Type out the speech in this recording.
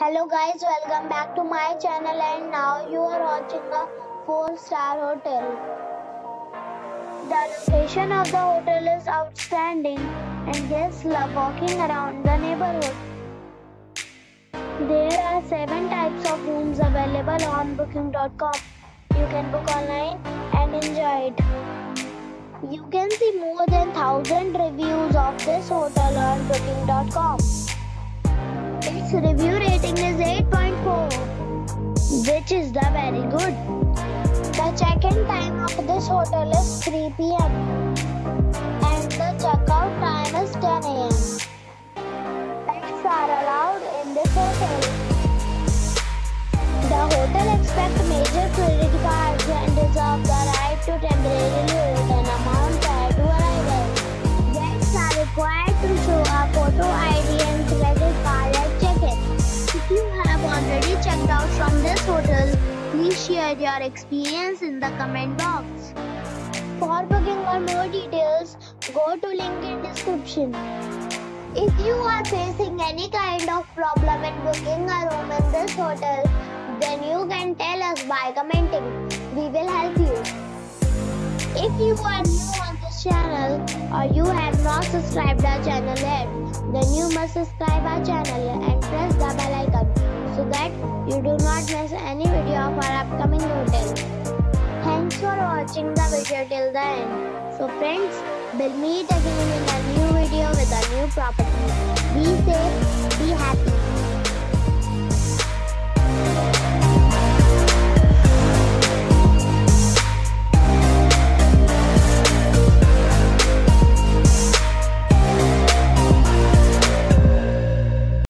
Hello guys, welcome back to my channel and now you are watching a 4-star hotel. The location of the hotel is outstanding and guests love walking around the neighborhood. There are 7 types of rooms available on booking.com. You can book online and enjoy it. You can see more than 1000 reviews of this hotel on booking.com. Its review rating is 8.4, which is the very good. The check-in time of this hotel is 3 p.m. and the checkout time is 10 a.m. Pets are allowed in this hotel. The hotel accepts major credit cards and reserves the right to temporarily hold an amount prior to arrival. Guests are required to show a photo ID and credit card at check-in. If you have already checked out from this hotel, please share your experience in the comment box. For booking or more details, go to link in description. If you are facing any kind of problem in booking a room in this hotel, then you can tell us by commenting. We will help you. If you are new on this channel or you have not subscribed our channel yet, then you must subscribe our channel and press the bell icon so that you do not miss any video of our upcoming hotel. Thanks for watching the video till the end. So friends, we'll meet again in a new video with a new property. Be safe.